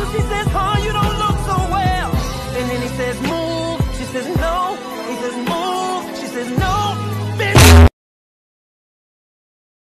She says, oh, you don't look so well. And then he says, move. She says, no. He says, move. She says, no.